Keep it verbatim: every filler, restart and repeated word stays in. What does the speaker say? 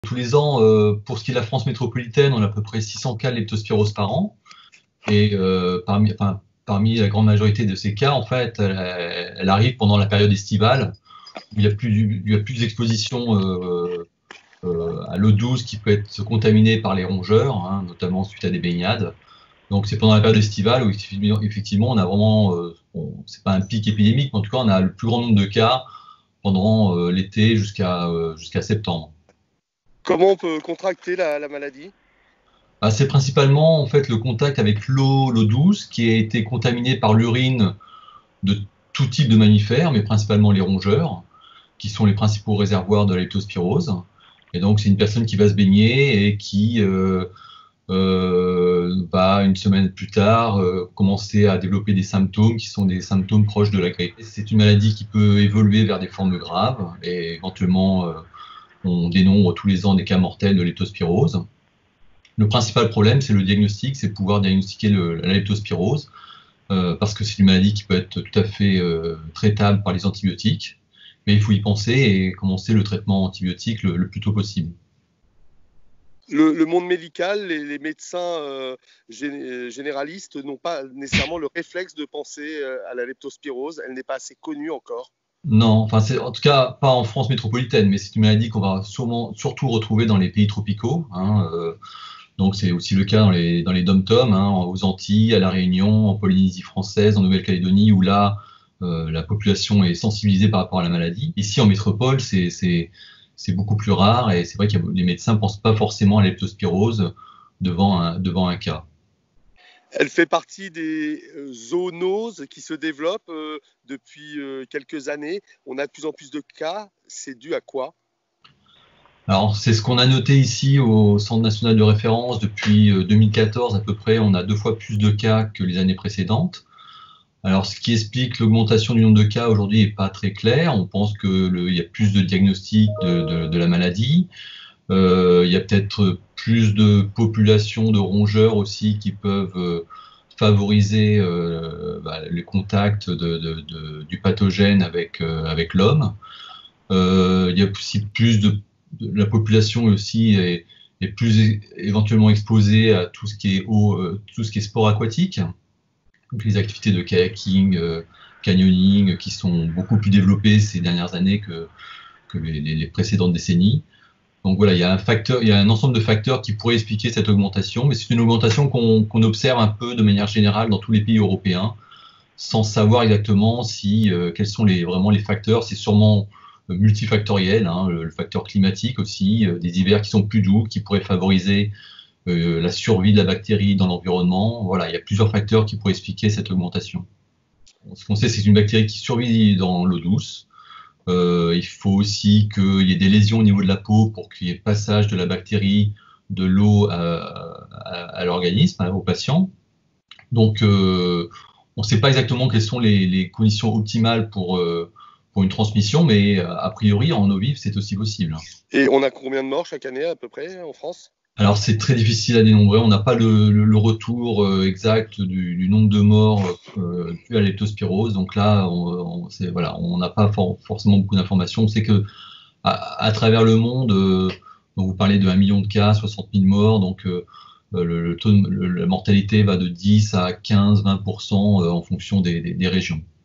Tous les ans, euh, pour ce qui est de la France métropolitaine, on a à peu près six cents cas de leptospirose par an. Et euh, parmi, enfin, parmi la grande majorité de ces cas, en fait, elle, elle arrive pendant la période estivale, où il y a plus, il y a plus d'exposition euh, euh, à l'eau douce qui peut être contaminée par les rongeurs, hein, notamment suite à des baignades. Donc c'est pendant la période estivale où effectivement on a vraiment, euh, bon, c'est pas un pic épidémique, mais en tout cas on a le plus grand nombre de cas pendant euh, l'été jusqu'à euh, jusqu'à septembre. Comment on peut contracter la, la maladie? Bah, c'est principalement en fait le contact avec l'eau, l'eau douce qui a été contaminée par l'urine de tout type de mammifères, mais principalement les rongeurs, qui sont les principaux réservoirs de la leptospirose. Et donc c'est une personne qui va se baigner et qui euh, euh, va une semaine plus tard euh, commencer à développer des symptômes qui sont des symptômes proches de la grippe. C'est une maladie qui peut évoluer vers des formes graves et éventuellement euh, on dénombre tous les ans des cas mortels de leptospirose. Le principal problème, c'est le diagnostic, c'est pouvoir diagnostiquer le, la leptospirose, euh, parce que c'est une maladie qui peut être tout à fait euh, traitable par les antibiotiques, mais il faut y penser et commencer le traitement antibiotique le, le plus tôt possible. Le, le monde médical, les, les médecins euh, gé- généralistes n'ont pas nécessairement le réflexe de penser euh, à la leptospirose. Elle n'est pas assez connue encore. Non, enfin c'est en tout cas pas en France métropolitaine, mais c'est une maladie qu'on va sûrement surtout retrouver dans les pays tropicaux, hein, euh, donc c'est aussi le cas dans les dans les dom-toms, hein, aux Antilles, à la Réunion, en Polynésie française, en Nouvelle-Calédonie, où là euh, la population est sensibilisée par rapport à la maladie. Ici en métropole, c'est c'est c'est beaucoup plus rare et c'est vrai que les médecins pensent pas forcément à la leptospirose devant un devant un cas. Elle fait partie des euh, zoonoses qui se développent euh, depuis euh, quelques années. On a de plus en plus de cas. C'est dû à quoi? Alors, c'est ce qu'on a noté ici au Centre national de référence depuis euh, deux mille quatorze à peu près. On a deux fois plus de cas que les années précédentes. Alors, ce qui explique l'augmentation du nombre de cas aujourd'hui n'est pas très clair. On pense qu'il y a plus de diagnostics de, de, de la maladie. Euh, il y a peut-être plus de populations de rongeurs aussi qui peuvent euh, favoriser euh, bah, les contacts de, de, de, du pathogène avec, euh, avec l'homme. Euh, il y a aussi plus de, de la population aussi est, est plus é- éventuellement exposée à tout ce qui est eau, euh, tout ce qui est sport aquatique, donc les activités de kayaking, euh, canyoning, qui sont beaucoup plus développées ces dernières années que, que les, les- les précédentes décennies. Donc voilà, il y a un facteur, il y a un ensemble de facteurs qui pourraient expliquer cette augmentation, mais c'est une augmentation qu'on qu'on observe un peu de manière générale dans tous les pays européens, sans savoir exactement si euh, quels sont les, vraiment les facteurs. C'est sûrement euh, multifactoriel, hein, le, le facteur climatique aussi, euh, des hivers qui sont plus doux, qui pourraient favoriser euh, la survie de la bactérie dans l'environnement. Voilà, il y a plusieurs facteurs qui pourraient expliquer cette augmentation. Ce qu'on sait, c'est une bactérie qui survit dans l'eau douce. Euh, il faut aussi qu'il y ait des lésions au niveau de la peau pour qu'il y ait passage de la bactérie de l'eau à, à, à l'organisme, hein, au patient. Donc, euh, on ne sait pas exactement quelles sont les, les conditions optimales pour, euh, pour une transmission, mais euh, a priori, en eau vive, c'est aussi possible. Et on a combien de morts chaque année à peu près en France? Alors, c'est très difficile à dénombrer. On n'a pas le, le, le retour euh, exact du, du nombre de morts euh, dus à la leptospirose. Donc là, on, on, c'est- voilà, on n'a pas for- forcément beaucoup d'informations. On sait que à, à travers le monde, euh, donc vous parlez de un million de cas, soixante mille morts, donc euh, le, le taux de, le- la mortalité va de dix à quinze, vingt pour cent euh, en fonction des, des, des régions.